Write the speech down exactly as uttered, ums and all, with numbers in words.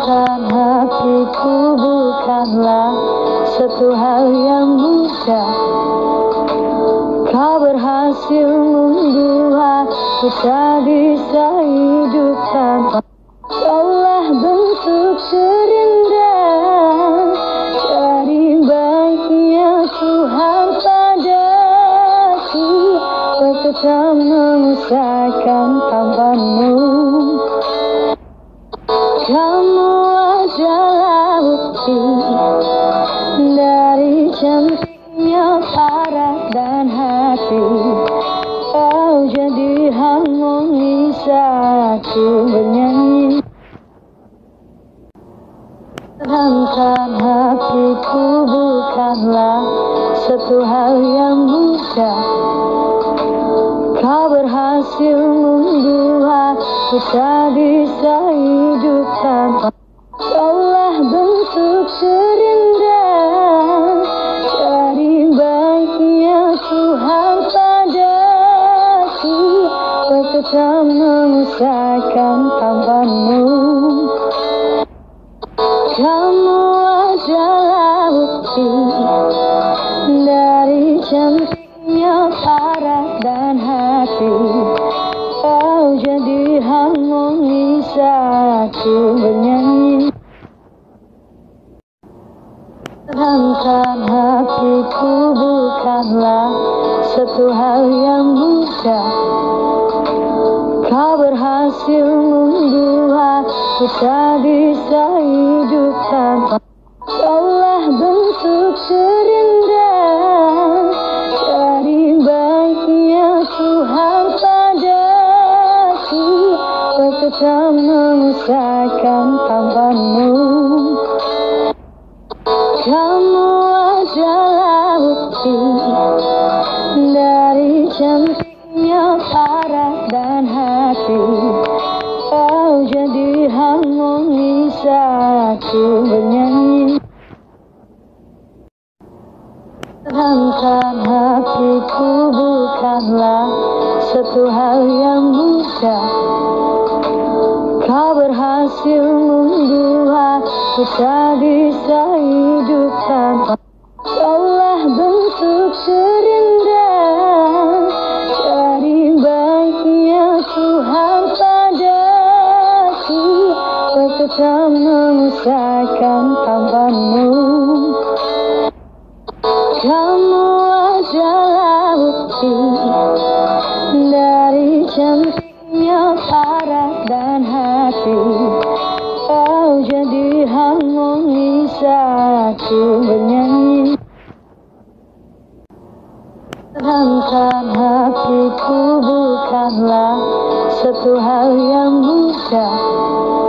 Tenangkan hatiku bukanlah satu hal yang mudah. Kau berhasil membuatku tak bisa hidup tanpa. Kaulah bentuk terindah dari baiknya Tuhan padaku. Kau tetap mengusahakan tanpamu. Kamu adalah bukti dari cantiknya paras dan hati. Kau jadi harmoni saat ku bernyanyi. Tenangkan hatiku bukanlah satu hal yang mudah. Kau berhasil membuatku tak bisa hidup tanpa. Kaulah bentuk terindah dari baiknya Tuhan padaku. Kau tetap mengusahakan tanpamu. Kamu adalah bukti dari cantiknya paras dan hati. Kau jadi harmoni saat ku bernyanyi. Tenangkan hatiku bukanlah satu hal yang mudah. Kau berhasil membuatku tak bisa hidup tanpa. Kaulah bentuk terindah dari baiknya Tuhan padaku. Kau tetap mengusahakan tanpamu. Kamu adalah bukti dari cantiknya paras dan hati. Kau jadi harmoni saat ku bernyanyi. Tenangkan hatiku bukanlah satu hal yang mudah. Kau berhasil membuatku tak bisa hidup tanpa. Kaulah bentuk terindah dari baiknya Tuhan padaku. Kau tetap mengusahakan tanpamu. Kamu adalah bukti dari cantiknya paras dan hati. Kau jadi harmoni saat ku bernyanyi. Tenangkan hatiku bukanlah satu hal yang mudah.